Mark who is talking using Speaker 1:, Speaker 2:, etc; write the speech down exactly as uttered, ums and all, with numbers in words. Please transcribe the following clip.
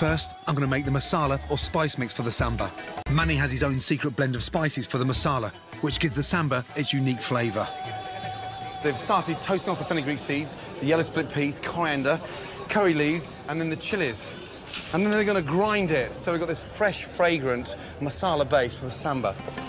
Speaker 1: First, I'm going to make the masala or spice mix for the sambar. Manny has his own secret blend of spices for the masala, which gives the sambar its unique flavour. They've started toasting off the fenugreek seeds, the yellow split peas, coriander, curry leaves, and then the chilies. And then they're going to grind it, so we've got this fresh, fragrant masala base for the sambar.